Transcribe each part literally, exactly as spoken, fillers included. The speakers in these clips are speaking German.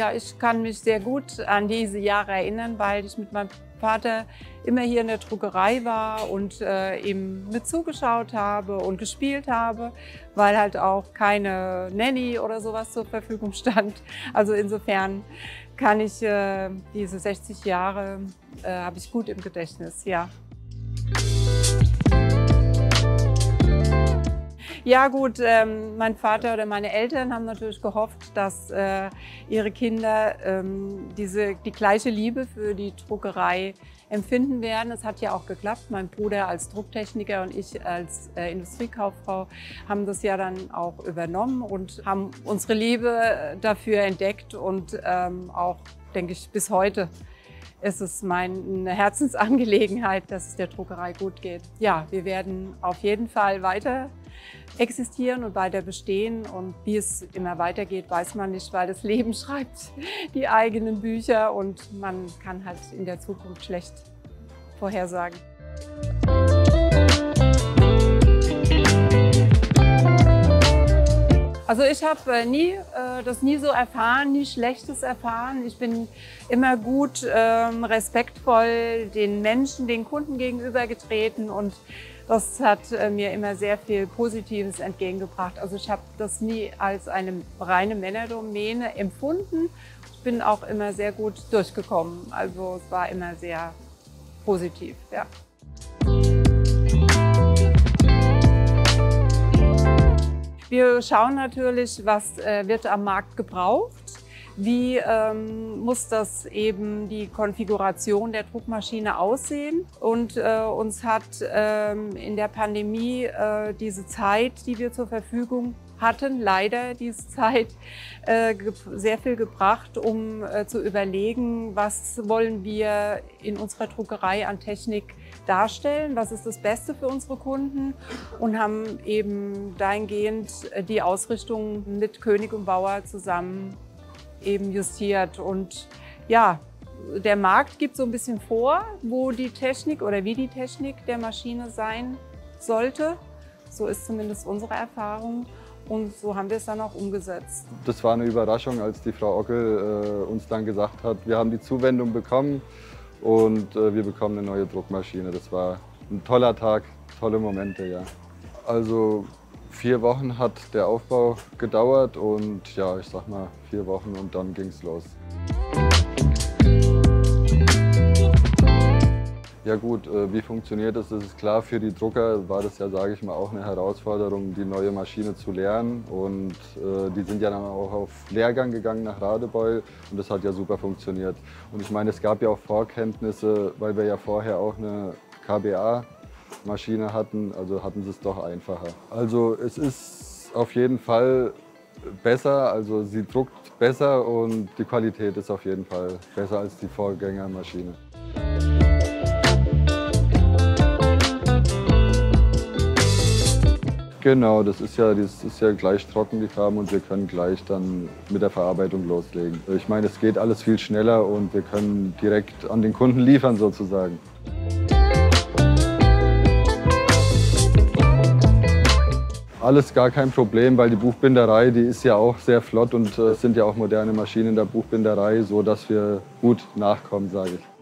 Ja, ich kann mich sehr gut an diese Jahre erinnern, weil ich mit meinem Vater immer hier in der Druckerei war und äh, ihm mit zugeschaut habe und gespielt habe, weil halt auch keine Nanny oder sowas zur Verfügung stand. Also insofern kann ich äh, diese sechzig Jahre, äh, habe ich gut im Gedächtnis, ja. Ja gut, ähm, mein Vater oder meine Eltern haben natürlich gehofft, dass äh, ihre Kinder ähm, diese, die gleiche Liebe für die Druckerei empfinden werden. Es hat ja auch geklappt. Mein Bruder als Drucktechniker und ich als äh, Industriekauffrau haben das ja dann auch übernommen und haben unsere Liebe dafür entdeckt und ähm, auch, denke ich, bis heute ist es meine Herzensangelegenheit, dass es der Druckerei gut geht. Ja, wir werden auf jeden Fall weiter existieren und weiter bestehen. Und wie es immer weitergeht, weiß man nicht, weil das Leben schreibt die eigenen Bücher und man kann halt in der Zukunft schlecht vorhersagen. Also ich habe äh, nie, äh, das nie so erfahren, nie Schlechtes erfahren. Ich bin immer gut, ähm, respektvoll den Menschen, den Kunden gegenüber getreten und das hat äh, mir immer sehr viel Positives entgegengebracht. Also ich habe das nie als eine reine Männerdomäne empfunden. Ich bin auch immer sehr gut durchgekommen. Also es war immer sehr positiv, ja. Wir schauen natürlich, was äh, wird am Markt gebraucht, wie ähm, muss das eben die Konfiguration der Druckmaschine aussehen. Und äh, uns hat ähm, in der Pandemie äh, diese Zeit, die wir zur Verfügung hatten, leider diese Zeit, äh, sehr viel gebracht, um äh, zu überlegen, was wollen wir in unserer Druckerei an Technik darstellen, was ist das Beste für unsere Kunden und haben eben dahingehend die Ausrichtung mit König und Bauer zusammen eben justiert. Und ja, der Markt gibt so ein bisschen vor, wo die Technik oder wie die Technik der Maschine sein sollte. So ist zumindest unsere Erfahrung. Und so haben wir es dann auch umgesetzt. Das war eine Überraschung, als die Frau Ockel äh, uns dann gesagt hat, wir haben die Zuwendung bekommen und äh, wir bekommen eine neue Druckmaschine. Das war ein toller Tag, tolle Momente, ja. Also vier Wochen hat der Aufbau gedauert und ja, ich sag mal vier Wochen und dann ging es los. Ja gut, wie funktioniert das? Das ist klar, für die Drucker war das ja, sage ich mal, auch eine Herausforderung, die neue Maschine zu lernen. Und äh, die sind ja dann auch auf Lehrgang gegangen nach Radebeul und das hat ja super funktioniert. Und ich meine, es gab ja auch Vorkenntnisse, weil wir ja vorher auch eine K B A-Maschine hatten, also hatten sie es doch einfacher. Also es ist auf jeden Fall besser, also sie druckt besser und die Qualität ist auf jeden Fall besser als die Vorgängermaschine. Genau, das ist ja, das ist ja gleich trocken, die Farben, und wir können gleich dann mit der Verarbeitung loslegen. Ich meine, es geht alles viel schneller und wir können direkt an den Kunden liefern sozusagen. Alles gar kein Problem, weil die Buchbinderei, die ist ja auch sehr flott und es äh, sind ja auch moderne Maschinen in der Buchbinderei, so dass wir gut nachkommen, sage ich.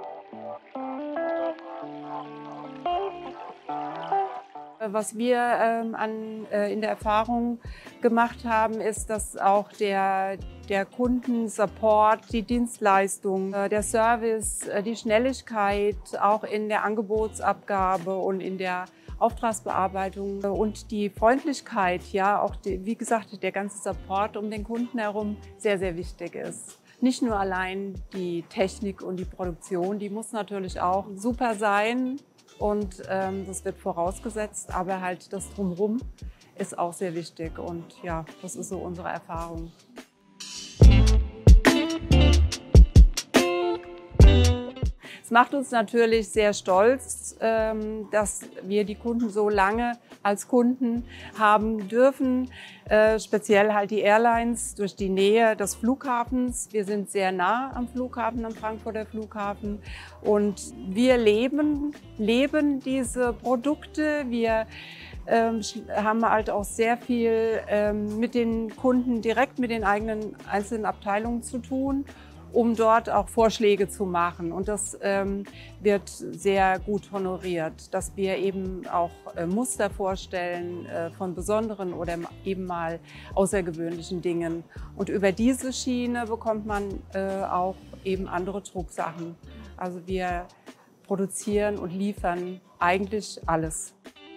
Was wir ähm, an, äh, in der Erfahrung gemacht haben, ist, dass auch der, der Kundensupport, die Dienstleistung, äh, der Service, äh, die Schnelligkeit auch in der Angebotsabgabe und in der Auftragsbearbeitung und die Freundlichkeit, ja, auch die, wie gesagt, der ganze Support um den Kunden herum sehr, sehr wichtig ist. Nicht nur allein die Technik und die Produktion, die muss natürlich auch super sein. Und ähm, das wird vorausgesetzt, aber halt das Drumherum ist auch sehr wichtig. Und ja, das ist so unsere Erfahrung. Es macht uns natürlich sehr stolz, dass wir die Kunden so lange als Kunden haben dürfen, speziell halt die Airlines durch die Nähe des Flughafens. Wir sind sehr nah am Flughafen, am Frankfurter Flughafen, und wir leben, leben diese Produkte. Wir Ähm, haben halt auch sehr viel ähm, mit den Kunden direkt mit den eigenen einzelnen Abteilungen zu tun, um dort auch Vorschläge zu machen. Und das ähm, wird sehr gut honoriert, dass wir eben auch äh, Muster vorstellen äh, von besonderen oder eben mal außergewöhnlichen Dingen. Und über diese Schiene bekommt man äh, auch eben andere Drucksachen. Also wir produzieren und liefern eigentlich alles.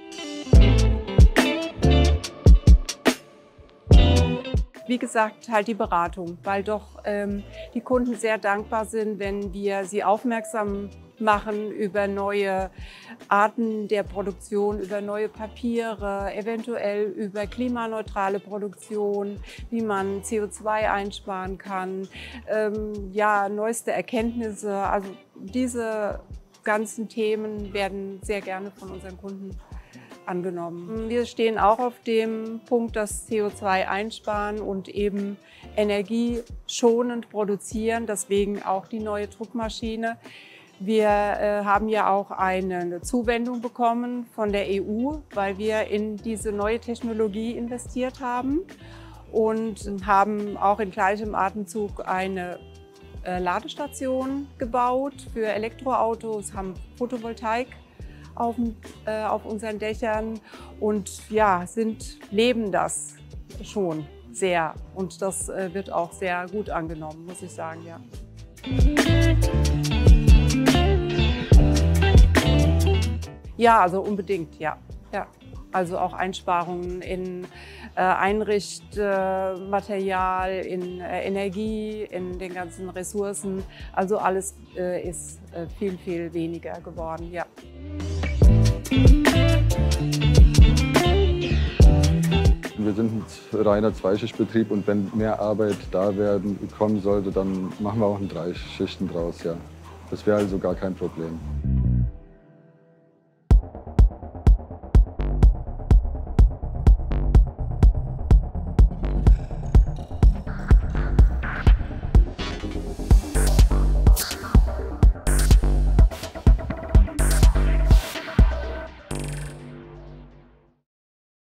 Wie gesagt, halt die Beratung, weil doch ähm, die Kunden sehr dankbar sind, wenn wir sie aufmerksam machen über neue Arten der Produktion, über neue Papiere, eventuell über klimaneutrale Produktion, wie man C O zwei einsparen kann, ähm, ja, neueste Erkenntnisse. Also diese ganzen Themen werden sehr gerne von unseren Kunden angenommen. Wir stehen auch auf dem Punkt, dass C O zwei einsparen und eben energieschonend produzieren, deswegen auch die neue Druckmaschine. Wir äh, haben ja auch eine Zuwendung bekommen von der E U, weil wir in diese neue Technologie investiert haben und haben auch in gleichem Atemzug eine äh, Ladestation gebaut für Elektroautos, haben Photovoltaik Auf, äh, auf unseren Dächern und ja, sind, leben das schon sehr. Und das äh, wird auch sehr gut angenommen, muss ich sagen, ja. Ja, also unbedingt, ja. ja. Also auch Einsparungen in äh, Einrichtmaterial, äh, in äh, Energie, in den ganzen Ressourcen. Also alles äh, ist äh, viel, viel weniger geworden, ja. Wir sind ein reiner Zweischichtbetrieb und wenn mehr Arbeit da werden, kommen sollte, dann machen wir auch ein Dreischichten draus. Ja. Das wäre also gar kein Problem.